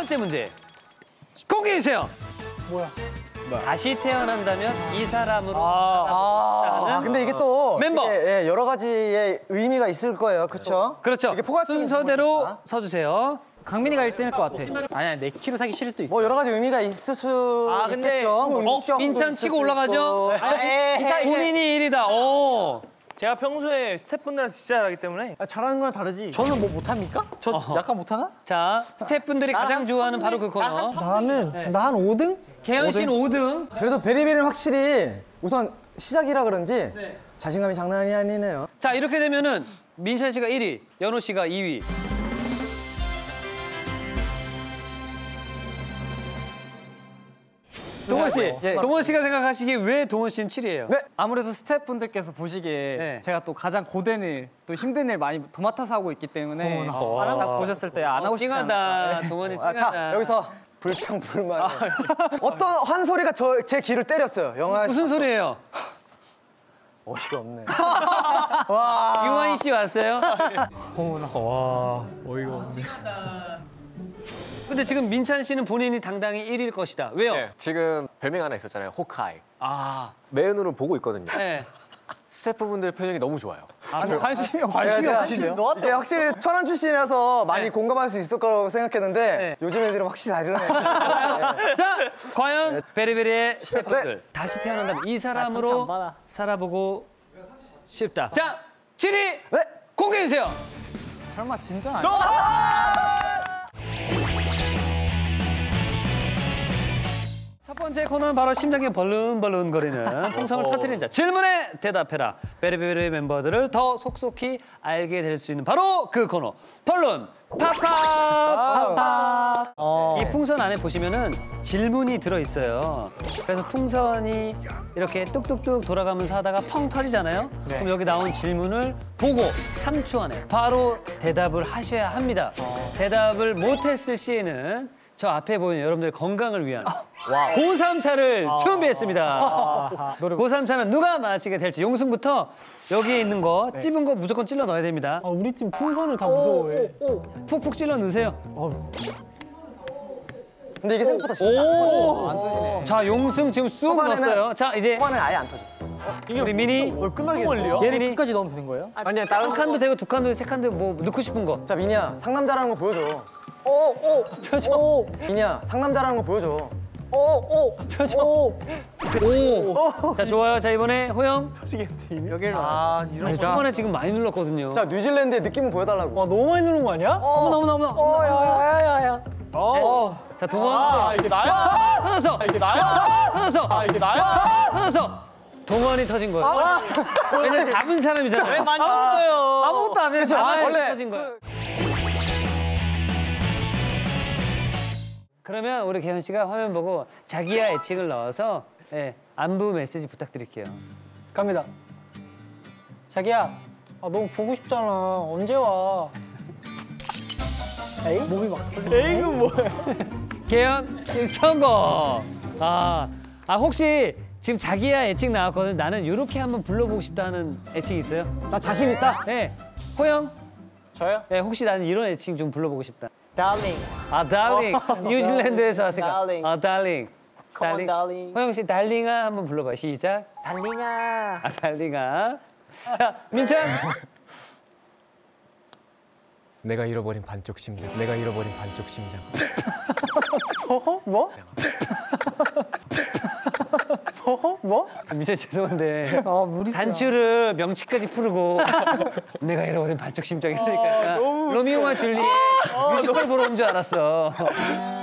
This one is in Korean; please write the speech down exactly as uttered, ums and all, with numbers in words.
번째 문제 공개해 주세요. 뭐야? 다시 태어난다면 이 사람으로 아, 살아보겠다는 아, 근데 이게 또 멤버. 이게, 예, 여러 가지의 의미가 있을 거예요, 그렇죠? 그렇죠. 이게 포괄적인 순서대로 부분이니까. 서주세요. 강민이가 일 등일 것 같아. 아니야, 내 키로 사기 싫을 수도 있어. 뭐 여러 가지 의미가 있을 수 아, 근데- 있겠죠. 뭐 어, 인격도 민찬 있을 치고 수 올라가죠? 있고. 에이, 본인이 일 위다. 오. 제가 평소에 스태프분들한테 진짜 잘하기 때문에 아, 잘하는 거랑 다르지. 저는 뭐 못합니까? 저 어허. 약간 못하나? 자, 스태프분들이 가장 좋아하는 바로 그 코너. 나는 나 한 오 등? 개연 씨는 오 등. 그래도 베리베리는 확실히 우선 시작이라 그런지 자신감이 장난이 아니네요. 자, 이렇게 되면은 민찬 씨가 일 위, 연호 씨가 이 위. 동원 씨, 예. 동원 씨가 생각하시기에 왜 동원 씨는 칠 위예요? 네. 아무래도 스태프분들께서 보시기에 네. 제가 또 가장 고된 일, 또 힘든 일 많이 도맡아서 하고 있기 때문에 딱 보셨을 때 안 하고 싶지 않을까. 찡하다. 동원이 아, 찡하다. 자, 여기서 불평불만. 어떤 한 소리가 저 제 귀를 때렸어요. 영화 무슨 소리예요? 어이가 없네. 유한희 씨 왔어요? 와 어이가 없네. 근데 지금 민찬 씨는 본인이 당당히 일 위일 것이다. 왜요? 네, 지금 별명 하나 있었잖아요. 호카이. 아, 매연으로 보고 있거든요. 네. 스태프분들 표정이 너무 좋아요. 아, 뭐 관심이 관심이 없으시네요. 이게 확실히 천안 출신이라서 많이 네. 공감할 수 있을 거라고 생각했는데 네. 요즘 애들은 확실히 다르네. 자, 과연 베리베리의 스태프들 네. 다시 태어난다면 이 아, 상처 안 사람으로 받아. 살아보고 싶다. 자, 칠 위 네. 공개해 주세요. 설마 진짜 아니야? 첫 번째 코너는 바로 심장이 벌른벌른거리는 풍선을 터뜨리는 자. 질문에 대답해라. 베리베리 멤버들을 더 속속히 알게 될 수 있는 바로 그 코너. 벌룬 팝팝. 어. 이 풍선 안에 보시면은 질문이 들어 있어요. 그래서 풍선이 이렇게 뚝뚝뚝 돌아가면서 하다가 펑 터지잖아요. 네. 그럼 여기 나온 질문을 보고 삼 초 안에 바로 대답을 하셔야 합니다. 대답을 못했을 시에는 저 앞에 보이는 여러분들의 건강을 위한 고삼차를 준비했습니다. 고삼차는 누가 마시게 될지 용승부터 여기에 있는 거 찝은 거 무조건 찔러 넣어야 됩니다. 아, 우리 팀 풍선을 다 무서워해. 푹푹 찔러 넣으세요. 근데 이게 생각보다 진짜 오! 안 터지네. 자, 용승 지금 쑥 초반에는- 넣었어요. 자, 이제 초반에 아예 안 터져. 우리 미니 끝나겠네요. 미니 끝까지 넣으면 되는 거예요? 아니야 한 칸도 되고 두 칸도 되고 세 칸도 뭐 넣고 싶은 거. 자 민이야 상남자라는 거 보여줘. 오, 표정. 민이야 상남자라는 거 보여줘. 오, 오, 표정. 오. 오! 자, 좋아요. 자, 이번에 호영. 여기를. 아, 아니, 초반에 지금 많이 눌렀거든요. 자 뉴질랜드의 느낌을 보여달라고. 와, 너무 많이 누른 거 아니야? 어머나, 어머나, 어머나. 어, 야, 야, 야, 야. 어. 자, 동원. 아, 이게 나야? 터졌어. 이게 나야? 터졌어. 아, 이게 나야? 터졌어. 동원이 터진 거예요. 왜냐면 잡은 사람이잖아요. 많이 누르어요. 아무것도 안 해서. 아, 원래 원래 터진 거예요. 그러면 우리 개현 씨가 화면 보고 자기야 애칭을 넣어서 예, 안부 메시지 부탁드릴게요. 갑니다. 자기야, 아, 너무 보고 싶잖아. 언제 와? 에이? 몸이 막 에이는 뭐야? 개현 성공. 아, 아 혹시 지금 자기야 애칭 나왔거든. 나는 이렇게 한번 불러보고 싶다는 애칭 있어요? 나 자신 있다. 네, 호영. 저요? 네, 혹시 나는 이런 애칭 좀 불러보고 싶다. Darling. 아, 달링. 뉴질랜드에서 왔으니까. darling. 아, 달링. Come on, darling. 호영 씨, 달링아 한번 불러봐. 시작. 달링아. 아, 달링아. 자, 민찬. 내가 잃어버린 반쪽 심장. 내가 잃어버린 반쪽 심장. 어? 뭐? 뭐? 뭐? 민찬 죄송한데 아, 무리수야. 단추를 명치까지 풀고 내가 잃어버린 반쪽 심장 이러니까 로미오와 줄리엣 뮤지컬 보러 온 줄 알았어.